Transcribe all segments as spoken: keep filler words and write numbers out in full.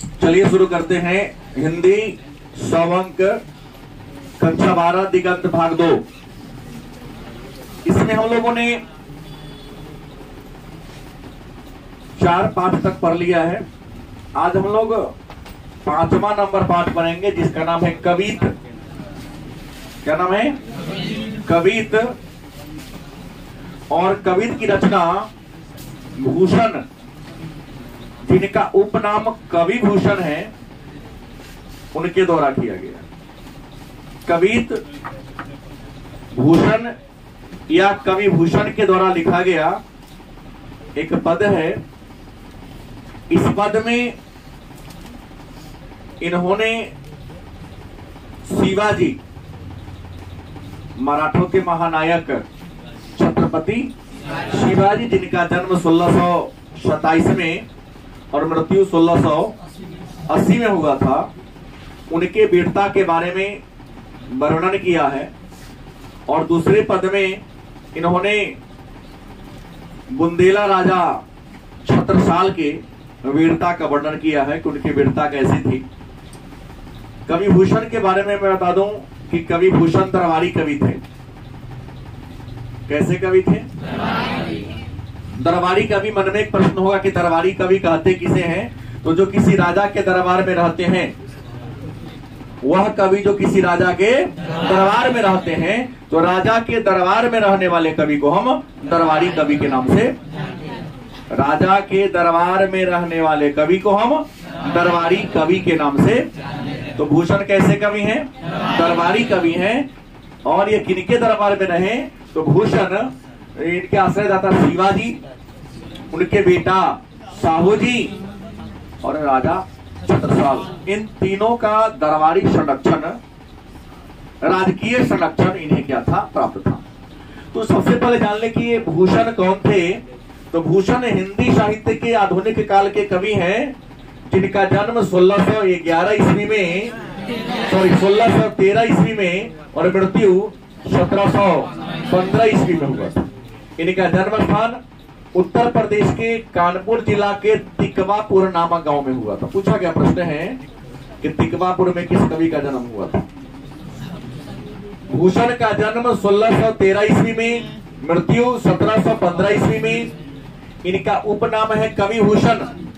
चलिए शुरू करते हैं। हिंदी सौ अंक कक्षा बारह दिगंत भाग दो। इसमें हम लोगों ने चार पाठ तक पढ़ लिया है। आज हम लोग पांचवा नंबर पाठ पढ़ेंगे जिसका नाम है कवित। क्या नाम है? कवित। और कवित की रचना भूषण, जिनका उपनाम कवि भूषण है, उनके द्वारा किया गया। कवित भूषण या कवि भूषण के द्वारा लिखा गया एक पद है। इस पद में इन्होंने शिवाजी, मराठों के महानायक छत्रपति शिवाजी, जिनका जन्म सोलह सौ सताइस में और मृत्यु सोलह सौ अस्सी में हुआ था, उनके वीरता के बारे में वर्णन किया है। और दूसरे पद में इन्होंने बुंदेला राजा छत्रसाल के वीरता का वर्णन किया है कि उनकी वीरता कैसी थी। कवि भूषण के बारे में मैं बता दूं कि कवि भूषण दरबारी कवि थे। कैसे कवि थे? दरबारी कवि। मन में एक प्रश्न होगा कि दरबारी कवि कहते किसे हैं? तो जो किसी राजा के दरबार में रहते हैं, वह कवि जो किसी राजा के दरबार में रहते हैं, तो राजा के दरबार में रहने वाले कवि को हम दरबारी कवि के नाम से, राजा के दरबार में रहने वाले कवि को हम दरबारी कवि के नाम से। तो भूषण कैसे कवि हैं? दरबारी कवि हैं। और ये किनके दरबार में रहे? तो भूषण इनके आश्रयदाता शिवाजी, उनके बेटा साहू जी और राजा छत्रसाल, इन तीनों का दरबारी संरक्षण, राजकीय संरक्षण इन्हें क्या था? प्राप्त था। तो सबसे पहले जान ले कि ये भूषण कौन थे। तो भूषण हिंदी साहित्य के आधुनिक काल के कवि हैं, जिनका जन्म सोलह सौ ग्यारह ईस्वी में, सॉरी सोलह सौ तेरह ईस्वी में और मृत्यु सत्रह सौ पंद्रह ईस्वी में हुआ था। इनका जन्म स्थान उत्तर प्रदेश के कानपुर जिला के तिकवापुर नामक गांव में हुआ था। पूछा गया प्रश्न है कि तिकवापुर में किस कवि का जन्म हुआ था। भूषण का जन्म सोलह सौ तेरह ईस्वी में, मृत्यु सत्रह सौ पंद्रह ईस्वी में। इनका उपनाम है कवि भूषण।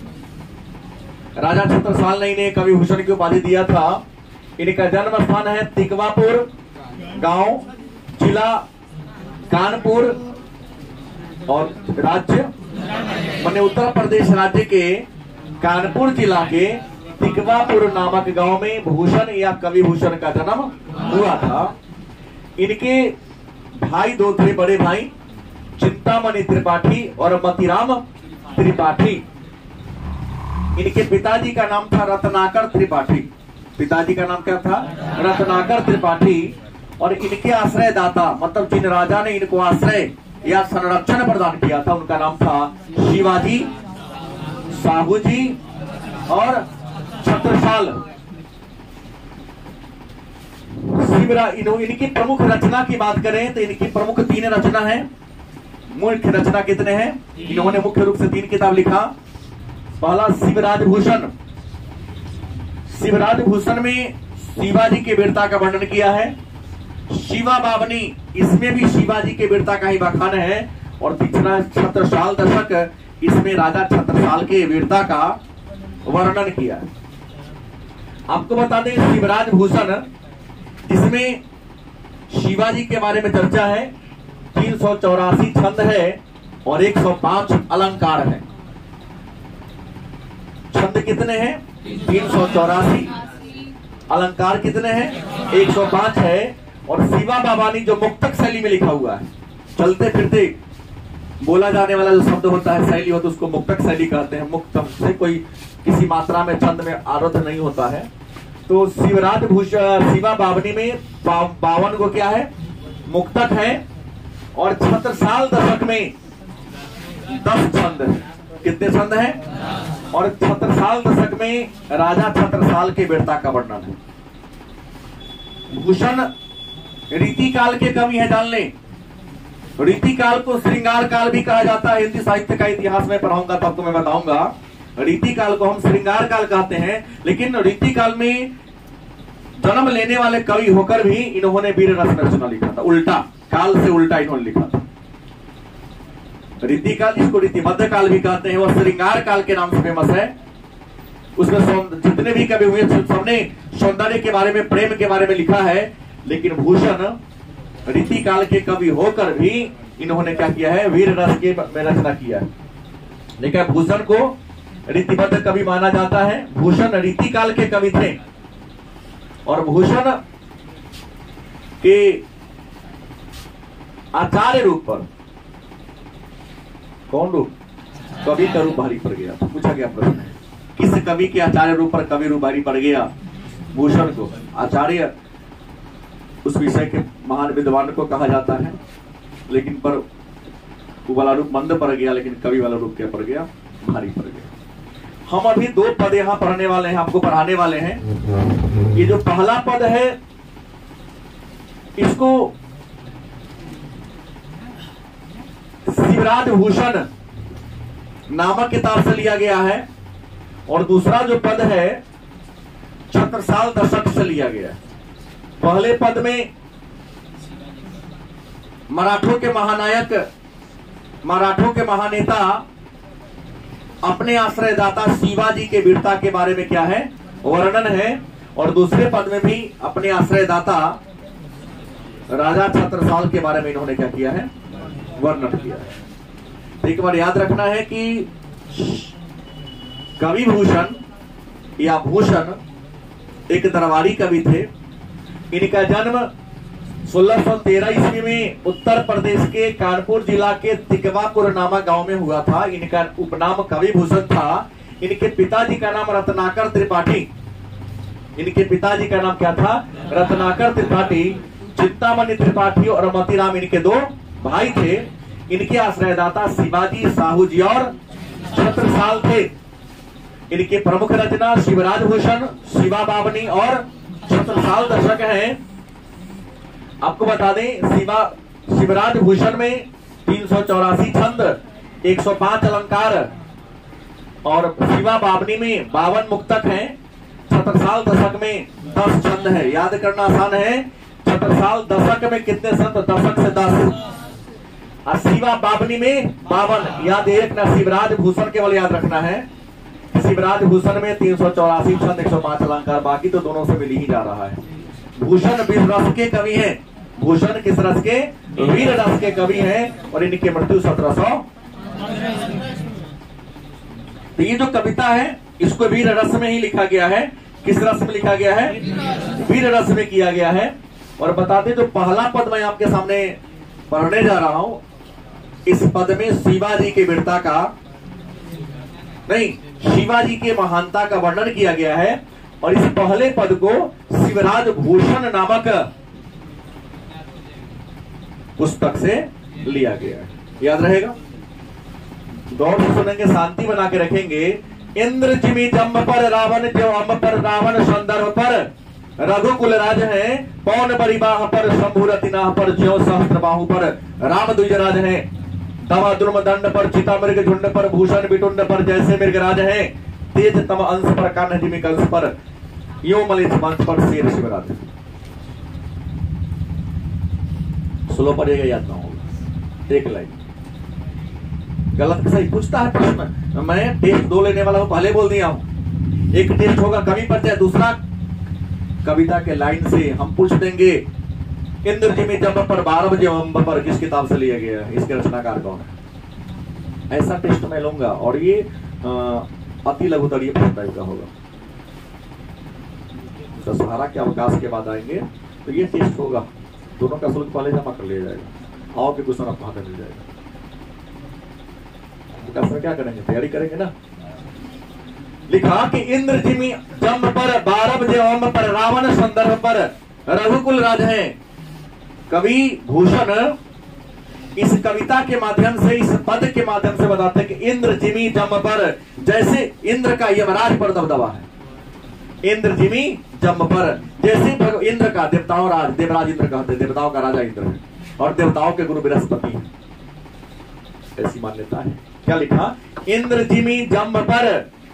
राजा छत्रसाल ने इन्हें कवि भूषण की उपाधि दिया था। इनका जन्म स्थान है तिकवापुर गांव, जिला कानपुर और राज्य माने उत्तर प्रदेश राज्य के कानपुर जिला के तिकवापुर नामक गांव में भूषण या कवि भूषण का जन्म हुआ था। इनके भाई दो थे, बड़े भाई चिंतामणि त्रिपाठी और मतीराम त्रिपाठी। इनके पिताजी का नाम था रत्नाकर त्रिपाठी। पिताजी का नाम क्या था? रत्नाकर त्रिपाठी। और इनके आश्रयदाता, मतलब जिन राजा ने इनको आश्रय या संरक्षण प्रदान किया था, उनका नाम था शिवाजी, साहू जी और छत्रसाल। शिवरा इनकी प्रमुख रचना की बात करें तो इनकी प्रमुख तीन रचना है। मुख्य रचना कितने हैं? इन्होंने मुख्य रूप से तीन किताब लिखा। पहला शिवराज भूषण। शिवराज भूषण में शिवाजी के वीरता का वर्णन किया है। शिवा बावनी, इसमें भी शिवाजी के वीरता का ही बखान है। और पिछला छत्रसाल दशक, इसमें राजा छत्रसाल के वीरता का वर्णन किया है। आपको बता दें शिवराज भूषण, इसमें शिवाजी के बारे में चर्चा है। तीन सौ चौरासी छंद है और एक सौ पांच अलंकार है। छंद कितने हैं? तीन सौ चौरासी। अलंकार कितने हैं? एक सौ पांच है। और शिवा बाबानी जो मुक्तक शैली में लिखा हुआ है, चलते फिरते बोला जाने वाला जो शब्द होता है, शैली होता है, उसको मुक्तक शैली कहते हैं। मुक्तक से कोई किसी मात्रा में छंद में आरोध नहीं होता है। तो शिवराज भूषण शिवा बावनी में बावन को क्या है? मुक्तक है। और छत्रसाल दशक में दस छंद है। कितने छंद हैं? और छत्रसाल दशक में राजा छत्रसाल के वीरता का वर्णन है। भूषण रीति काल के कवि है, जान लें। रीति काल को श्रृंगार काल भी कहा जाता है। हिंदी साहित्य का इतिहास में पढ़ाऊंगा तो आपको मैं बताऊंगा रीति काल को हम श्रृंगार काल कहते हैं, लेकिन रीति काल में जन्म लेने वाले कवि होकर भी इन्होंने वीर रस में रचना लिखा था। उल्टा काल से उल्टा इन्होंने लिखा था। रीति काल, जिसको रीतिबद्ध काल भी कहते हैं, वह श्रृंगार काल के नाम से फेमस है। उसमें जितने भी कवि हुए सबने सौंदर्य के बारे में, प्रेम के बारे में लिखा है, लेकिन भूषण रीति काल के कवि होकर भी इन्होंने क्या किया है, वीर रस के में रचना किया है। लेकिन भूषण को रीतिबद्ध कवि माना जाता है। भूषण रीति काल के कवि थे और भूषण के आचार्य रूप पर, कौन रूप, कवि का रूप भारी पड़ गया। तो पूछा गया प्रश्न है, किस कवि के आचार्य रूप पर कवि रूप भारी पड़ गया? भूषण को। आचार्य उस विषय के महान विद्वान को कहा जाता है, लेकिन पर वो वाला रूप मंद पड़ गया, लेकिन कवि वाला रूप क्या पड़ गया, भारी पड़ गया। हम अभी दो पद यहाँ पढ़ने वाले हैं, आपको पढ़ाने वाले हैं। ये जो पहला पद है, इसको शिवराज भूषण नामक किताब से लिया गया है, और दूसरा जो पद है छत्रसाल दशक से लिया गया है। पहले पद में मराठों के महानायक, मराठों के महानेता अपने आश्रयदाता शिवाजी के वीरता के बारे में क्या है, वर्णन है, और दूसरे पद में भी अपने आश्रयदाता राजा छत्रसाल के बारे में इन्होंने क्या किया है, वर्णन किया है। तो एक बार याद रखना है कि कवि भूषण या भूषण एक दरबारी कवि थे। इनका जन्म सोलह सौ तेरह ईस्वी में उत्तर प्रदेश के कानपुर जिला के तिकवापुर नामक गांव में हुआ था। इनका उपनाम कवि भूषण था। इनके पिताजी का नाम रत्नाकर त्रिपाठी, इनके पिताजी का नाम क्या था, रत्नाकर त्रिपाठी। चिंतामणि त्रिपाठी और मतीराम इनके दो भाई थे। इनके आश्रयदाता शिवाजी, साहू जी और छत्रसाल थे। इनके प्रमुख रचना शिवराज भूषण, शिवा बावनी और छत्रसाल दशक है। आपको बता दें, शिवा शिवराज भूषण में तीन सौ चौरासी छंद, एक सौ पांच अलंकार, और शिवा बावनी में बावन मुक्तक हैं। छत्रसाल दशक में दस छंद है। याद करना आसान है, छत्रसाल दशक में कितने छंद, दशक से दस, और शिवा बावनी में बावन। याद एक ना, शिवराज भूषण केवल याद रखना है, शिवराज भूषण में तीन सौ चौरासी छंद, एक सौ पांच अलंकार, बाकी तो दोनों से मिल ही जा रहा है। भूषण वीर रस के कवि हैं। भूषण किस रस के, वीर रस के कवि हैं, और इनकी मृत्यु सत्रह सौ। तो ये जो कविता है, इसको वीर रस में ही लिखा गया है। किस रस में लिखा गया है, वीर रस में किया गया है। और बता दें, जो पहला पद मैं आपके सामने पढ़ने जा रहा हूं, इस पद में शिवाजी के वीरता का नहीं, शिवाजी के महानता का वर्णन किया गया है। और इस पहले पद को शिवराज भूषण नामक पुस्तक से लिया गया है। याद रहेगा, गौर से सुनेंगे, शांति बना के रखेंगे। इंद्र जिमी जम्ब पर रावण, जो अम्ब पर रावण, संदर्भ पर रघुकुल राज है। पौन बरिबाह पर, शंभुरतिनाह पर, ज्यो सहस्त्र बाहु पर राम द्विजराज है। तवा द्रुम दंड पर, चिता मृग झुंड पर, भूषण बिटुंड पर जैसे मृगराज है। तेज तम अंश पर, कान्ह जिमी कंस पर, यो मलित मंच पर शेर शिवराज। स्लो पढ़ेगा, याद ना होगा। एक लाइन गलत सही पूछता है प्रश्न, मैं टेस्ट दो लेने वाला हूं, पहले बोल दिया हूं। एक टेस्ट होगा कवि परिचय, दूसरा कविता के लाइन से हम पूछ देंगे इंद्र जिमी जम्ब पर, बारह बजे अम्ब पर किस किताब से लिया गया है, इसके रचनाकार कौन है। ऐसा टेस्ट मैं लूंगा, और ये अति लघुतरीय टाइप का होगा। दशहरा के अवकाश के बाद आएंगे तो ये टेस्ट होगा। दोनों का शुल्क पहले जमा कर लिया जाएगा। आओ के क्वेश्चन आपको हाथ मिल जाएगा। क्या करेंगे, तैयारी करेंगे ना। लिखा कि इंद्र जिमी जम्ब पर, बारह बजे अम्ब पर, रावण संदर्भ पर रघुकुल राज है। कवि भूषण इस कविता के माध्यम से, इस पद के माध्यम से बताते हैं कि इंद्र जिमी जम्ब पर, जैसे इंद्र का यमराज पर दबदबा है। इंद्र जिमी जम्ब पर, जैसे इंद्र का, देवताओं राज, देवराज इंद्र कहते, देवताओं का राजा इंद्र है और देवताओं के गुरु बृहस्पति है, ऐसी मान्यता है। क्या लिखा, इंद्र जिमी जम्ब पर,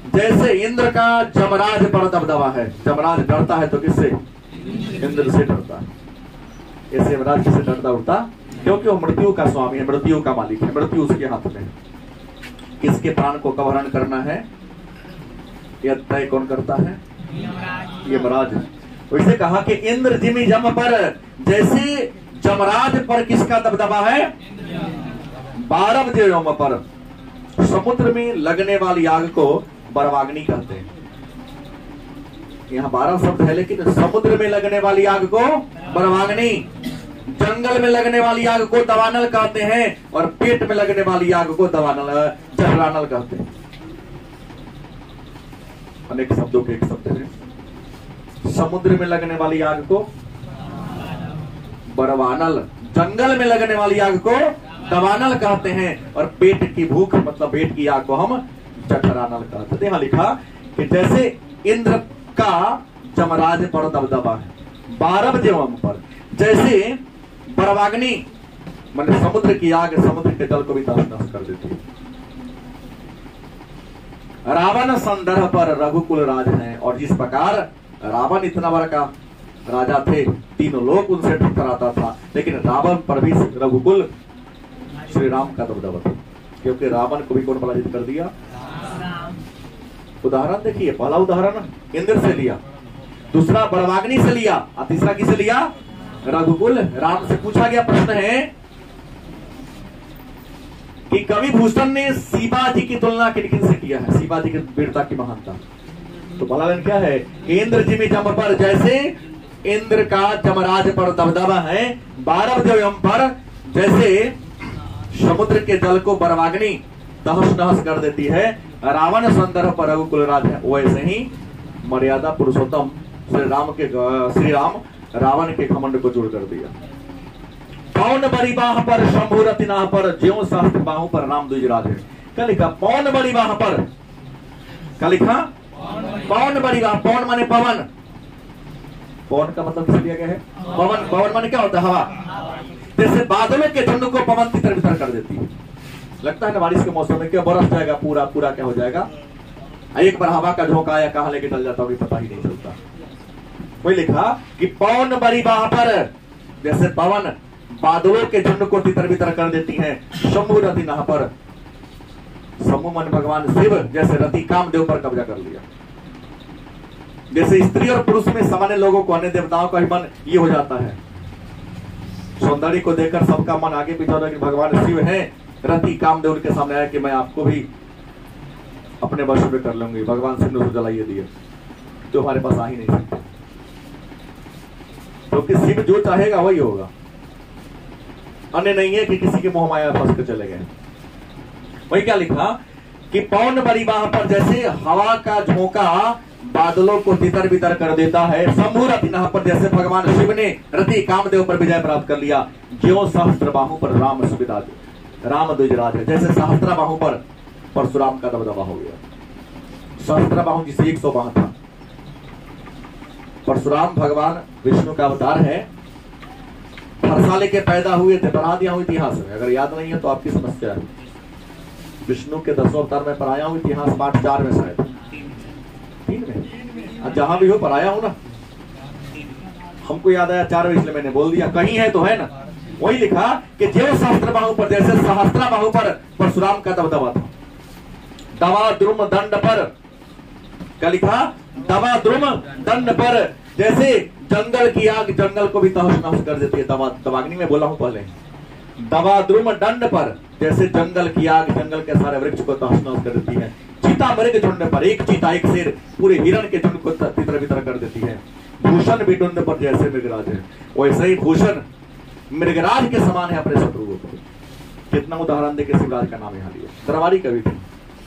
जैसे इंद्र का जमराज पर दबदबा है। जमराज डरता है तो किससे? इंद्र से डरता है। ऐसे यमराज किससे डरता उठता? क्योंकि वो मृत्यु का स्वामी है, मृत्यु का मालिक है, मृत्यु उसके हाथ में है। किसके प्राण को कब हरण करना है यह तय कौन करता है? यमराज। वैसे कहा कि इंद्र जिमी जम पर, जैसे जमराज पर किसका दबदबा है? बारह देवों पर। समुद्र में लगने वाली आग को बरवाग्नि कहते हैं। यहाँ बारह शब्द है, लेकिन समुद्र में लगने वाली आग को बरवाग्नि, जंगल में लगने वाली आग को दवानल कहते हैं, और पेट में लगने वाली आग को दवानल जठरानल कहते हैं। अनेक शब्दों के एक शब्द है। समुद्र में लगने वाली आग को बरवानल, जंगल में लगने वाली आग को दवानल कहते हैं, और पेट की भूख मतलब पेट की आग को हम जठरानल कहते हैं। यहाँ लिखा कि जैसे इंद्र का जमराज पर दबदबा है, बारह देवों पर, जैसे बरवाग्नि माने समुद्र की आग समुद्र के जल को भी तहस नहस कर देती है। रावण संदर्भ पर रघुकुल राज है, और जिस प्रकार रावण इतना बड़ा का राजा थे, तीनों लोग उनसे टकराता था, लेकिन रावण पर भी रघुकुल श्री राम का दबदबा था, क्योंकि रावण को भी कौन पराजित कर दिया? उदाहरण देखिए, पहला उदाहरण इंद्र से लिया, दूसरा बरवाग्नि से लिया, और तीसरा किसे लिया? रघुकुल राम से। पूछा गया प्रश्न है कि कवि भूषण ने शिवाजी की तुलना किन किन से किया है? शिवाजी की वीरता की महानता। तो बलावन क्या है? इंद्र जिमी जम पर, जैसे इंद्र का जमराज पर दबदबा है, बारह देवों पर, जैसे समुद्र के जल को बरवाग्नि तहस नहस कर देती है, रावण संदर्भ पर रघुकुल राज है, वैसे ही मर्यादा पुरुषोत्तम श्री राम के श्री राम रावण के घमंड को दूर कर दिया। पौन बड़ी बाह पर शंभु रतिना पर, ज्यों सहस्त्र बाहु पर राम द्विजराज है। क्या लिखा? पौन बड़ी बाह पर। क्या लिखा? पौन बड़ी बाह। पौन माने पवन। पौन का मतलब किस लिया गया है? पवन। पवन माने क्या होता है? हवा। जैसे बादलों के झुंड को पवन तितर बितर कर देती है। लगता है ना बारिश के मौसम में क्या बरस जाएगा, पूरा पूरा क्या हो जाएगा, एक बार हवा का झोंका आया कहां लेके चल जाता है पता ही नहीं चलता। वही लिखा कि पवन बड़ी बाह पर, जैसे पवन बादलों के झुंड को तितर बितर कर देती है। शंभु रति नाह पर, शंभु मन भगवान शिव जैसे रति कामदेव पर कब्जा कर लिया। जैसे स्त्री और पुरुष में सामान्य लोगों को अन्य देवताओं का ही मन ये हो जाता है, सौंदर्य को देखकर सबका मन आगे पीछे होता है कि भगवान शिव है, रति कामदेव उनके सामने आया कि मैं आपको भी अपने वश में कर लूंगी। भगवान शिव ने जलाइए दिए तो हमारे पास आ ही नहीं सकते, क्योंकि तो शिव जो चाहेगा वही होगा। अन्य नहीं है कि किसी के मोह माया फंस कर चले गए। वही क्या लिखा कि पौन बड़ी बाह पर, जैसे हवा का झोंका बादलों को तितर बितर कर देता है। शंभु रति नाह पर, जैसे भगवान शिव ने रति कामदेव पर विजय प्राप्त कर लिया। ज्यों सहस्त्र बाहु पर राम सुविराज, राम द्विजराज है। जैसे सहस्त्र बाहु पर परशुराम का दबदबा हो गया। सहस्त्र बाहु जिसे एक सौ बाह था। परशुराम भगवान विष्णु का अवतार है, हर्षा लेके पैदा हुए थे, पढ़ा दिया हूं इतिहास में, अगर याद नहीं है तो आपकी समस्या है। विष्णु के दसों अवतार में पढ़ाया हूं इतिहास, पाठ चार में शायद तीन में, जहां भी हो पढ़ाया हूं ना, हमको याद आया चार में इसलिए मैंने बोल दिया, कहीं है तो है ना। वही लिखा कि जो सहस्त्र बाहु पर, जैसे सहस्त्र बाहु पर परशुराम का दबदबा था। दवा द्रुम दंड पर, क्या लिखा? दवा द्रुम दंड पर, जैसे जंगल की आग जंगल को भी तहस नहस कर देती है। दवा दवाग्नि में बोला हूं पहले। दवा द्रुम दंड पर, जैसे जंगल की आग जंगल के सारे वृक्ष को तहस नहस कर देती है। चीता मृग झुंड पर, एक चीता एक शेर पूरे हिरण के झुंड को तितर बितर कर देती है। भूषण भी ढूंढ पर, जैसे मृगराज है वैसे ही भूषण मृगराज के समान है अपने शत्रुओं को। कितना उदाहरण देके शिवराज का नाम यहाँ लिया। दरबारी कवि थे।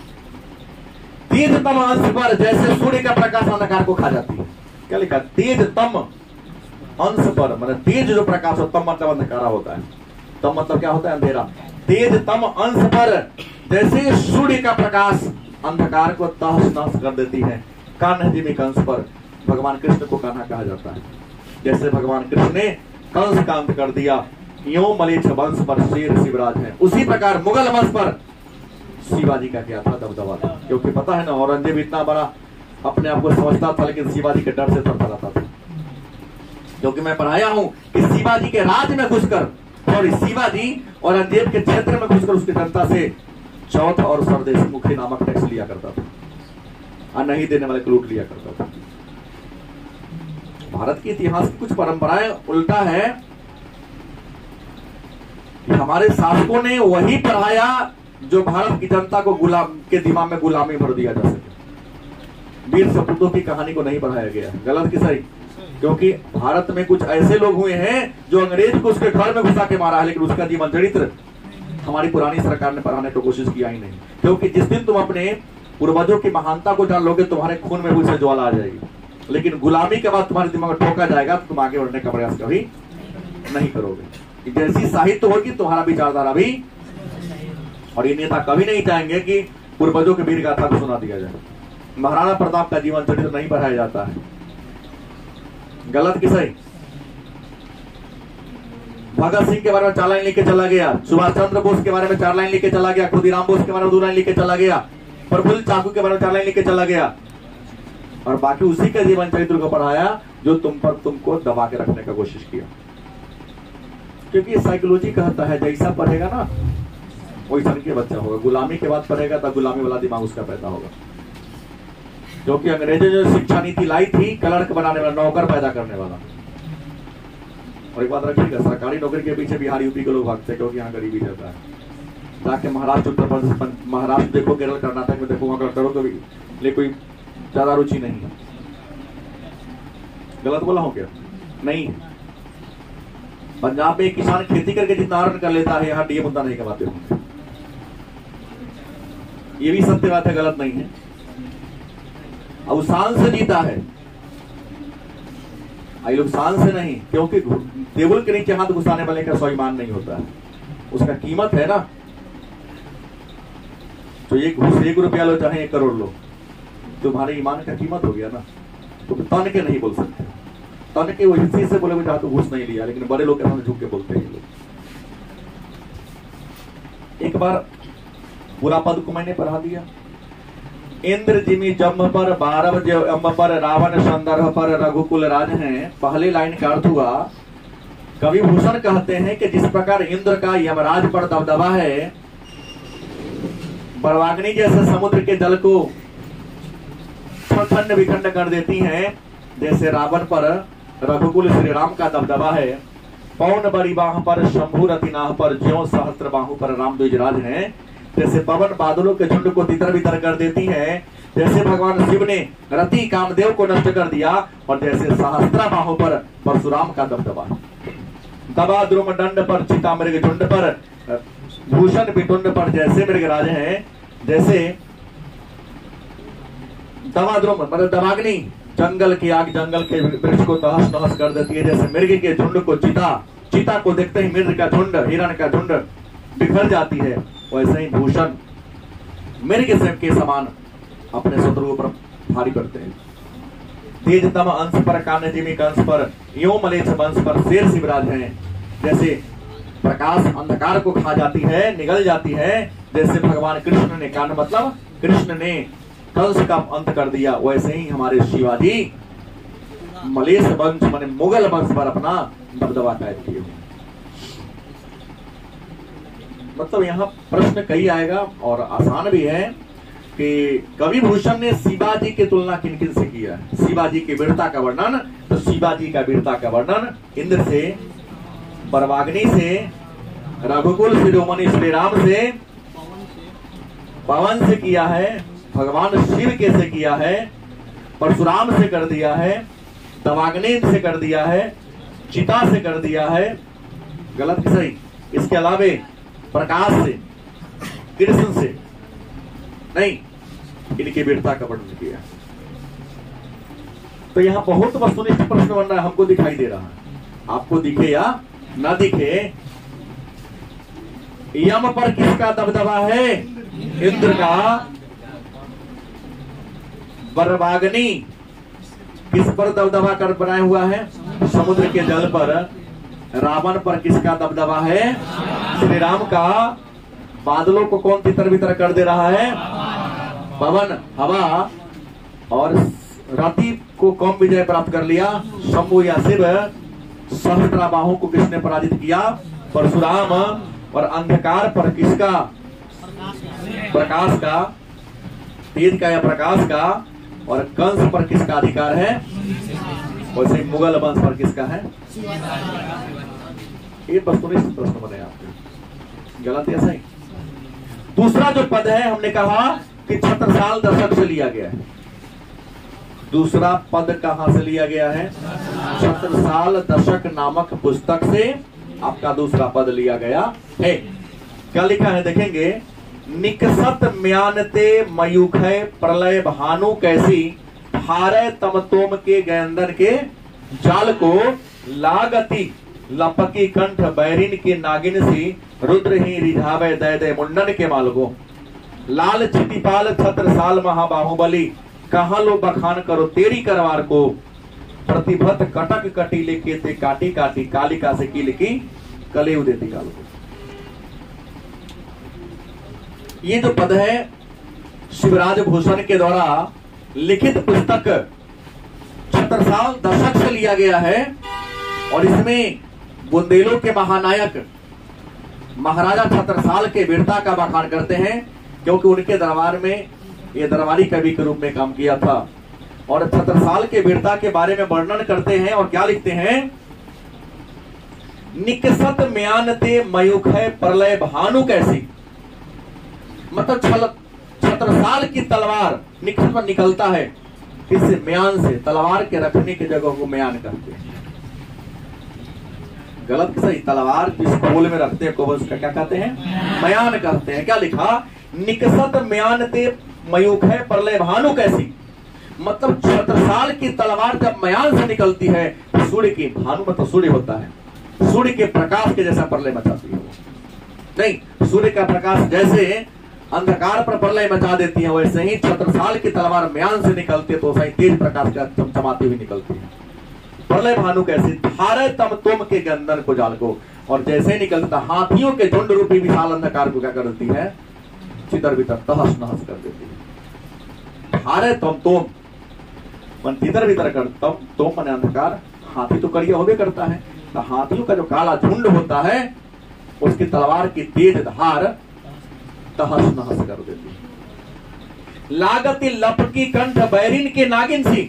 तेजतम अंश पर, जैसे सूर्य का प्रकाश अंधकार को खा जाती है। क्या लिखा? तेजतम अंश पर, मतलब तेज जो प्रकाश हो, तम मतलब अंधकारा होता है, तम मतलब क्या होता है? अंधेरा। तेजतम अंश पर, जैसे सूर्य का प्रकाश अंधकार को तहस नहस कर देती है। कान्हा जी में कंस पर, भगवान कृष्ण को कान्हा कहा जाता है। जैसे भगवान कृष्ण ने कंस का अंत कर दिया, यो मलेच्छ वंश पर शेर शिवराज है। उसी प्रकार मुगल वंश पर शिवाजी का क्या था, दबदबा था। क्योंकि पता है ना, औरंगजेब इतना बड़ा अपने आप को समझता था, लेकिन शिवाजी के डर से थरथराता था। क्योंकि मैं पढ़ाया हूं कि शिवाजी के राज में घुसकर, सॉरी शिवाजी औरंगजेब के क्षेत्र में घुसकर उसकी जनता से चौथ और स्वदेशी मुखी नामक टैक्स लिया करता था, और नहीं देने वाले को लूट लिया करता था। भारत के इतिहास की कुछ परंपराएं उल्टा है कि हमारे शासकों ने वही पढ़ाया जो भारत की जनता को गुलाम के दिमाग में गुलामी भर दिया जा सके। वीर सपूतों की कहानी को नहीं पढ़ाया गया। गलत की सही? क्योंकि भारत में कुछ ऐसे लोग हुए हैं जो अंग्रेज को उसके घर में घुसा के मारा है, लेकिन उसका जीवन चरित्र हमारी पुरानी सरकार ने पढ़ाने की कोशिश किया ही नहीं। क्योंकि जिस दिन तुम अपने पूर्वजों की महानता को जान लोगे, तुम्हारे खून में उसे ज्वाला आ जाएगी। लेकिन गुलामी के बाद तुम्हारे दिमाग में ठोका जाएगा तो तुम आगे बढ़ने का प्रयास कभी नहीं करोगे। जैसी साहित्य होगी तुम्हारा विचारधारा भी, और ये नेता कभी नहीं चाहेंगे कि पूर्वजों के वीर गाथा को सुना दिया जाए। महाराणा प्रताप का जीवन चरित्र नहीं पढ़ाया जाता है। गलत की सही? भगत सिंह के बारे में चार लाइन लिख के चला गया, सुभाष चंद्र बोस के बारे में चार लाइन लिख के चला गया, खुदीराम बोस के बारे में दो लाइन लिख के चला गया, प्रफुल्ल चाकू के बारे में चार लाइन लिख के चला गया, और बाकी उसी का जीवन चरित्र को पढ़ाया जो तुम पर तुमको दबा के रखने का कोशिश किया। क्योंकि साइकोलॉजी कहता है जैसा पढ़ेगा ना वैसा के बच्चा होगा। गुलामी के बाद पढ़ेगा तो गुलामी वाला दिमाग उसका पैदा होगा। क्योंकि अंग्रेजों जो शिक्षा नीति लाई थी, क्लर्क बनाने वाला, नौकर पैदा करने वाला। और एक बात रखिएगा, सरकारी नौकरी के पीछे बिहार यूपी के लोग भागते हैं, क्योंकि यहाँ गरीबी रहता है। ताकि महाराष्ट्र, उत्तर प्रदेश, महाराष्ट्र देखो, केरल, कर्नाटक में देखो, वहां करो तो भी कोई ज्यादा रुचि नहीं है। गलत बोला हूं क्या? नहीं। पंजाब में एक किसान खेती करके जितना अर्न कर लेता है, यहाँ डीए मुद्दा नहीं कमाते होंगे। ये भी सत्य बात है, गलत नहीं है। अब शान से जीता है, आई लोग शान से नहीं, क्योंकि टेबल के नीचे हाथ घुसाने वाले का स्वाभिमान नहीं होता है, उसका कीमत है ना। तो एक घुस एक रुपया लो चाहे एक करोड़ लो, तुम्हारे ईमान का कीमत हो गया ना। तुम तन के नहीं बोल सकते। तन के वही चीज से बोले जहां तो घूस नहीं लिया, लेकिन बड़े लोग के सामने झुक के बोलते हैं लोग। एक बार पूरा पद को मैंने पढ़ा दिया। इंद्र जिमी जम्भ पर बारह जम्भ पर रावण संदर्भ पर रघुकुल राज है। पहली लाइन का अर्थ हुआ, कवि भूषण कहते हैं कि जिस प्रकार इंद्र का यमराज पर दबदबा है, बरवाग्नि जैसे समुद्र के जल को खंड विखंड कर देती हैं, जैसे रावण पर रघुकुल श्री राम का दबदबा है। पौन बड़ी बाह पर शंभु रतिनाह पर ज्यों सहस्त्र बाहु पर राम द्विजराज है। जैसे पवन बादलों के झुंड को तितर बितर कर देती है, जैसे भगवान शिव ने रति कामदेव को नष्ट कर दिया, और जैसे सहस्त्र बाहों पर परशुराम का दबदबा। दबा द्रुम दंड पर चिता मृग झुंड पर भूषण पिटुंड पर जैसे मृगराज है। जैसे दवाद्रुम मतलब दवाग्नि, जंगल की आग जंगल के वृक्ष को तहस नहस कर देती है। जैसे मिर्ग के झुंड को चिता, चिता को देखते ही मिर्ग का झुंड, हिरण का झुंड बिखर जाती है, वैसे ही भूषण मिर्ग के समान अपने शत्रुओं पर भारी पड़ते हैं। तेज तम अंश पर कान्य जिमी कंस पर यो मलेच्छ वंश पर शेर शिवराज है। जैसे प्रकाश अंधकार को खा जाती है, निगल जाती है, जैसे भगवान कृष्ण ने, कान मतलब कृष्ण ने कंस का अंत कर दिया, वैसे ही हमारे शिवाजी मलेच्छ वंश माने मुगल वंश पर अपना दबदबा कायम किए हुए। मतलब यहाँ प्रश्न कई आएगा और आसान भी है कि कवि भूषण ने शिवाजी की तुलना किन किन से किया है। शिवाजी की वीरता का वर्णन, तो शिवाजी का वीरता का वर्णन इंद्र से, बरवाग्नि से, रघुकुल शिरोमणि श्री राम से, पवन से किया है, भगवान शिव के से किया है, परशुराम से कर दिया है, दवाग्नि से कर दिया है, चिता से कर दिया है। गलत की सही? इसके अलावे प्रकाश से, कृष्ण से नहीं, इनकी वीरता का वर्णन किया। तो यहाँ बहुत वस्तुनिष्ठ प्रश्न बन रहा है, हमको दिखाई दे रहा है, आपको दिखे या ना दिखे। यम पर किसका दबदबा है? इंद्र का। बरवाग्नि किस पर दबदबा कर बनाया हुआ है? समुद्र के जल पर। रावण पर किसका दबदबा है? श्री राम का। बादलों को कौन तितर बितर कर दे रहा है? पवन, हवा। और रति को कौन विजय प्राप्त कर लिया? शंभु या शिव। सहस्त्राबाहु को किसने पराजित किया? परशुराम। और अंधकार पर किसका? प्रकाश का, तेज का या प्रकाश का। और कंस पर किसका अधिकार है? वैसे मुगल वंश पर किसका है? ये वस्तुनिष्ठ प्रश्न बने आपके, गलत है सही? दूसरा जो पद है हमने कहा कि छत्रसाल दशक से लिया गया है। दूसरा पद कहां से लिया गया है? छत्रसाल दशक नामक पुस्तक से आपका दूसरा पद लिया गया है। क्या लिखा है देखेंगे, निकसत म्यानते मयूख प्रलय भानु कैसी हारे तम तोम के गयंदन के जाल को लागती लपकी कंठ बैरिन की नागिन सी रुद्र ही रिझावे दय दय मुंडन के माल को लाल छितिपाल छत्रसाल महाबाहुबली कहाँ लो बखान करो तेरी करवार को प्रतिभत कटक कटीले के ते काटी काटी कालिका से की लिखी कलेव देती काल को। ये जो पद है शिवराज भूषण के द्वारा लिखित पुस्तक छत्रसाल दशक से लिया गया है। और इसमें बुंदेलों के महानायक महाराजा छत्रसाल के वीरता का बखान करते हैं, क्योंकि उनके दरबार में ये दरबारी कवि के रूप में काम किया था। और छत्रसाल के वीरता के बारे में वर्णन करते हैं और क्या लिखते हैं, निकसत म्यानते मयूख प्रलय भानु कैसी, मतलब छत्रसाल की तलवार निकट पर निकलता है किससे? म्यान से। तलवार के रखने की जगह को म्यान करते हैं। गलत कि सही? तलवार जिस कोल में रखते हैं को उसका क्या कहते हैं? म्यान कहते हैं। क्या लिखा, निकसत म्यानते मयूख प्रलय भानु कैसी, मतलब छत्रसाल की तलवार जब म्यान से निकलती है तो सूर्य की, भानु मतलब सूर्य होता है, सूर्य के प्रकाश के जैसा प्रलय मचाती है वो। नहीं, सूर्य का प्रकाश जैसे अंधकार पर प्रलय मचा देती है, वैसे ही छत्रसाल की तलवार म्यान से निकलती है तो वैसे ही तेज प्रकाश का चमचमाती हुई निकलती है। प्रलय भानु कैसी धारे तम तुम के गंदन को जाल को, और जैसे ही निकलता हाथियों के झुंड रूपी विशाल अंधकार को क्या कर देती है? चितर बितर तहस नहस कर देती है। धारे तम तुम मन तितर बितर कर, तम तुम मन अंधकार, हाथी तो कड़िया होवे करता है, तो हाथियों का जो काला झुंड होता है उसकी तलवार की तेज धार तहस नहस कर देती है। लागती लपकी कंठ बैरिन के नागिन सी,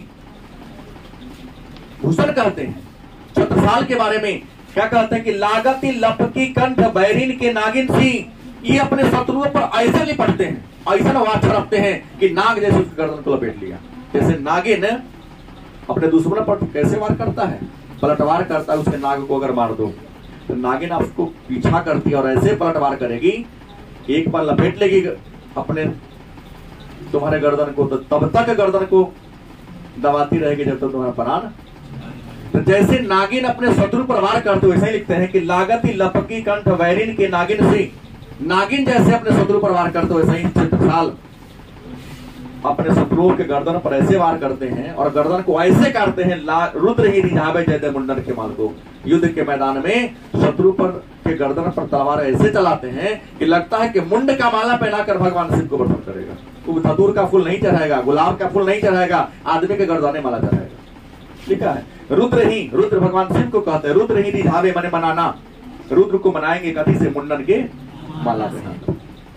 भूषण कहते हैं छत्रसाल के बारे में, क्या कहते हैं कि लागती लपकी कंठ बैरिन के नागिन सी, ये अपने शत्रुओं पर ऐसे लिपटते हैं, ऐसा वार छड़पते हैं कि नाग जैसे उसकी गर्दन को लपेट लिया। जैसे नागिन अपने दुश्मन पर कैसे वार करता है? पलटवार करता है। उसके नाग को अगर मार दो तो नागिन आपको पीछा करती है और ऐसे पलटवार करेगी, एक बार लपेट लेगी अपने तुम्हारे गर्दन को, तो तब तक गर्दन को दबाती रहेगी जब तक तुम्हारा प्राण। तो जैसे नागिन अपने शत्रु पर वार करते वैसे ही लिखते हैं कि लागती लपकी कंठ वैरिन के नागिन सी, नागिन जैसे अपने शत्रु पर वार करते वैसे ही छत्रसाल अपने शत्रुओं के गर्दन पर ऐसे वार करते हैं और गर्दन को ऐसे काटते हैं, रुद्र ही रिझावे जय दय मुंडन के माल को। युद्ध के मैदान में शत्रु पर के गर्दन पर तलवार ऐसे चलाते हैं कि लगता है कि मुंड का माला पहनाकर भगवान शिव को वर्षण करेगा। वो धतूर का फूल नहीं चढ़ाएगा, गुलाब का फूल नहीं चढ़ाएगा, आदमी के गर्दने माला चढ़ाएगा। लिखा है रुद्र ही, रुद्र भगवान शिव को कहते हैं, रुद्र ही रिझावे मने मनाना, रुद्र को मनाएंगे कथी से? मुंडन के माला पहनाकर।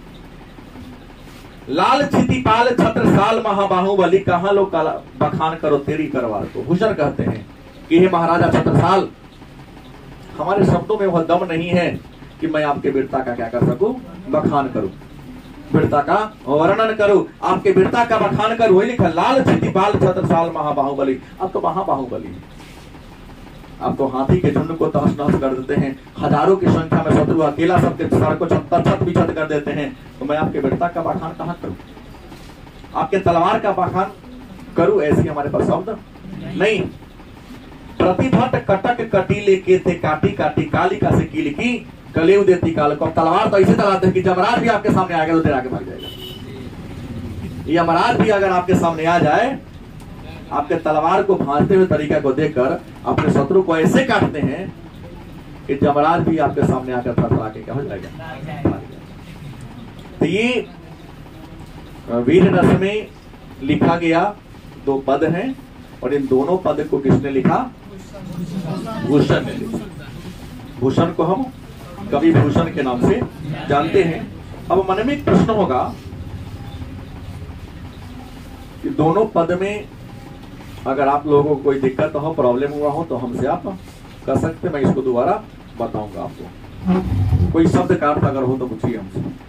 लाल छितिपाल छत्रसाल महाबाहुबली कहाँ लो काला बखान करो तेरी करवार को। भूषण कहते हैं कि हे महाराजा छत्रसाल, हमारे शब्दों में वह दम नहीं है कि मैं आपके वीरता का क्या कर सकूं? बखान करूं, वीरता का वर्णन करूं, आपके वीरता का बखान करूं। वही लिखा लाल छितिपाल छत्रसाल महाबाहुबली। अब तो महाबाहुबली, अब तो हाथी के झुंड को तहस नहस कर देते हैं, हजारों की संख्या में शत्रु अकेला सबके सर को छत छत विछत कर देते हैं, तो मैं आपके वीरता का बखान कहां करूं? आपके तलवार का बखान करूं? ऐसी हमारे पास शब्द नहीं। प्रतिभट कटक कटीले के थे काटी काटी कालिका से की लिखी कलेव देती काल को। तलवार तो ऐसे चलाते हैं कि जमराज भी आपके सामने आ गया तो डरा के भाग जाएगा। यमराज भी अगर आपके सामने आ जाए, आपके तलवार को भांजते हुए तरीका को देखकर अपने शत्रु को ऐसे काटते हैं कि जमराज भी आपके सामने आकर थरथरा के क्या हो जाएगा? तो ये वीर रस में लिखा गया दो पद हैं, और इन दोनों पद को किसने लिखा? भूषण ने लिखा। भूषण को हम कवि भूषण के नाम से जानते हैं। अब मन में एक प्रश्न होगा कि दोनों पद में अगर आप लोगों को कोई दिक्कत हो, प्रॉब्लम हुआ हो, तो हमसे आप कर सकते, मैं इसको दोबारा बताऊंगा आपको। कोई शब्द का अर्थ अगर हो तो पूछिए हमसे।